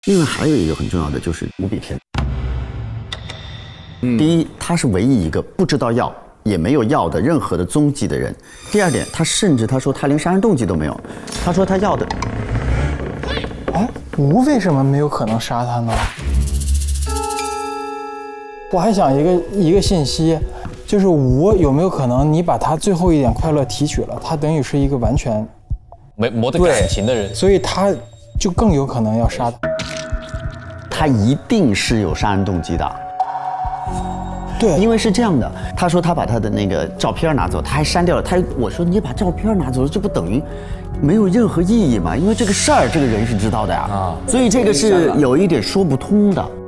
另外还有一个很重要的就是无比偏。第一，他是唯一一个不知道要也没有要的任何的踪迹的人。第二点，他甚至他说他连杀人动机都没有，他说他要的。 哎，吴为什么没有可能杀他呢？我还想一个信息，就是吴有没有可能你把他最后一点快乐提取了，他等于是一个完全没得感情的人， 所以他就更有可能要杀他。 他一定是有杀人动机的。 对， 因为是这样的，他说他把他的那个照片拿走，他还删掉了。我说你把照片拿走了，这不等于没有任何意义吗？因为这个事儿，这个人是知道的呀，所以这个是有一点说不通的。